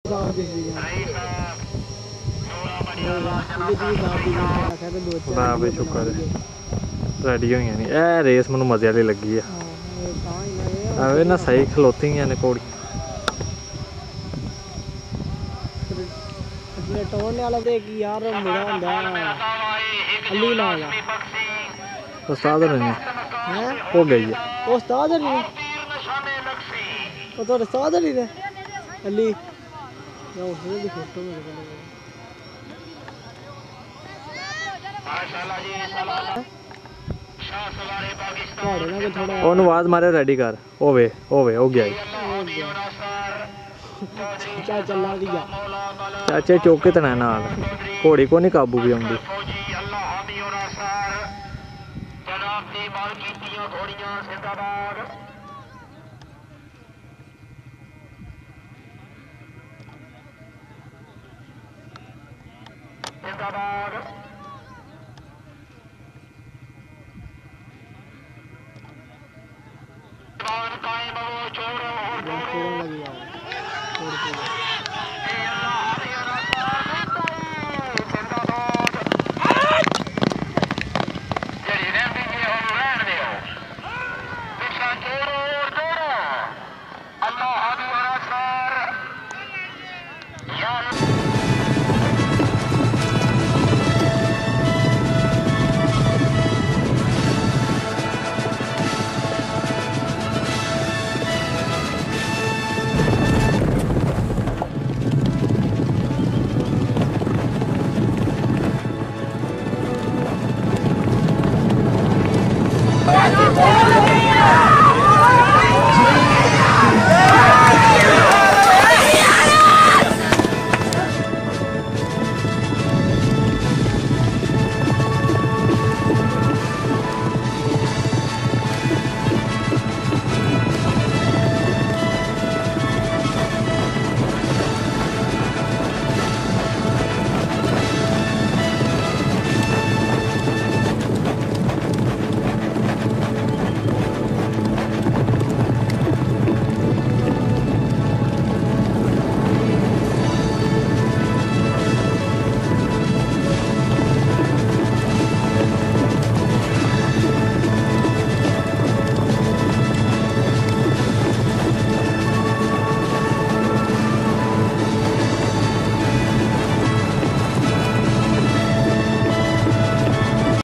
ਬਈ ਸ਼ੁਕਰ ਰੈਡੀ ਹੋਈਆਂ ਨਹੀਂ। ਇਹ ਰੇਸ ਮੈਨੂੰ ਮਜ਼ੇ ਵਾਲੀ ਲੱਗੀ ਆ। ਐਵੇਂ ਨਾ ਸਹੀ ਖਲੋਤੀਆਂ ਨੇ ਘੋੜੀਆਂ। ਉਸਤਾਦ ਨੇ ਹੋ ਗਈ ਹੈ ਉਸਤਾਦ ਨੇ ਉਹ ਤੁਹਾਡੇ ਉਸਤਾਦ ਨਹੀਂ ਨੇ ਅਲੀ ਦੀ ਫੋਟੋ ਉਹਨੂੰ ਆਵਾਜ਼ ਮਾਰਿਆ ਰੈਡੀ ਕਰ ਹੋਵੇ ਹੋਵੇ ਹੋ ਗਿਆ ਚਾਚੇ ਚੌਕੇ ਤੇ ਨਾ ਨਾਲ ਘੋੜੀ ਕੋ ਨਹੀਂ ਕਾਬੂ ਵੀ ਆਉਂਦੀ।